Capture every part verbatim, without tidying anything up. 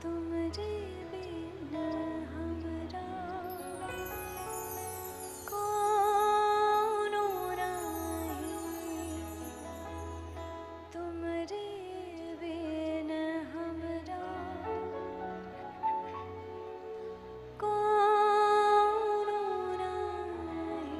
तुमरे बिन हमरा कोनो राही, तुमरे बिन हमरा कोनो राही।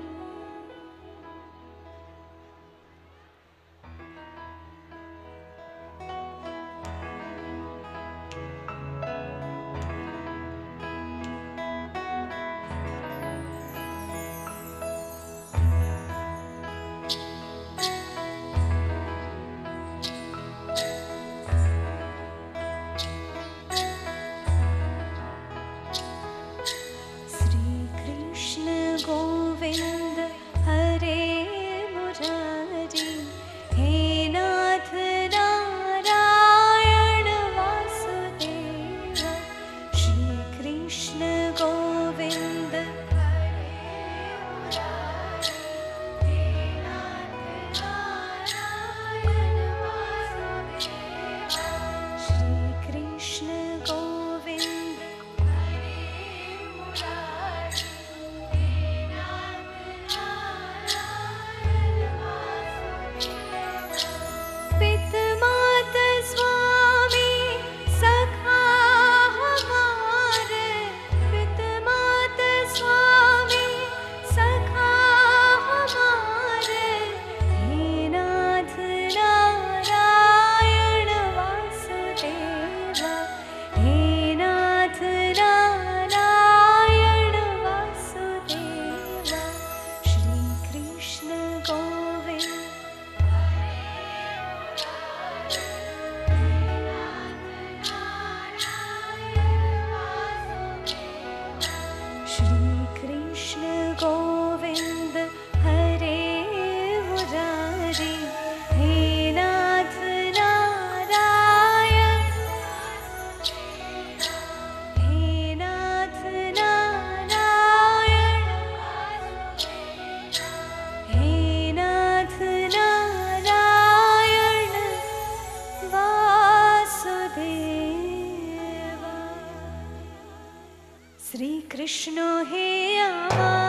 गोविंद हरे मुरारी, हे नाथ नारायण वासुदेव। श्री कृष्ण गोविंद हरे मुरारी, हे नाथ नारायण वासुदेव। श्री कृष्ण गोविंद हरे मुरारी, पित मात स्वामी सखा हमारे, पित मात स्वामी सखा हमारे। हे नाथ नारायण वासुदेवा, हे नाथ नारायण वासुदेवा। श्री कृष्ण गोविंद श्री कृष्ण गोविंद हरे मुरारी, हे नाथ नारायण, हे नाथ नारायण, हे नाथ नारायण वासुदेवा। श्री कृष्ण हे आवा